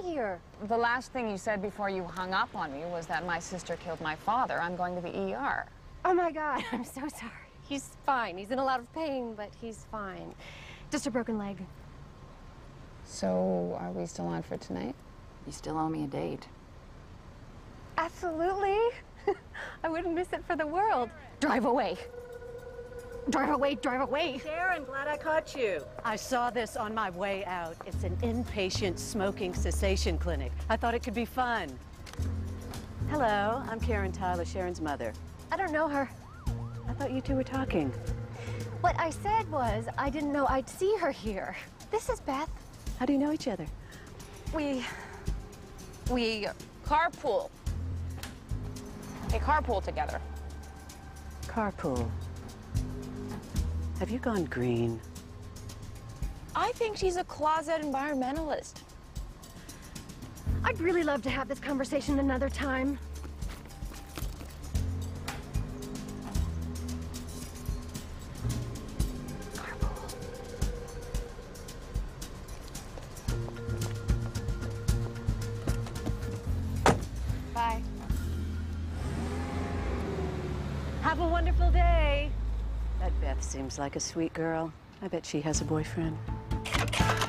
here? The last thing you said before you hung up on me was that my sister killed my father. I'm going to the ER. Oh my God, I'm so sorry. He's fine. He's in a lot of pain, but he's fine. Just a broken leg. So, are we still on for tonight? You still owe me a date. Absolutely. I wouldn't miss it for the world. Drive away. Drive away, drive away. Sharon, glad I caught you. I saw this on my way out. It's an inpatient smoking cessation clinic. I thought it could be fun. Hello, I'm Karen Tyler, Sharon's mother. I don't know her. I thought you two were talking. What I said was I didn't know I'd see her here. This is Beth. How do you know each other? We carpool. They carpool together. Carpool. Have you gone green? I think she's a closet environmentalist. I'd really love to have this conversation another time. Bye. Have a wonderful day. That Beth seems like a sweet girl. I bet she has a boyfriend.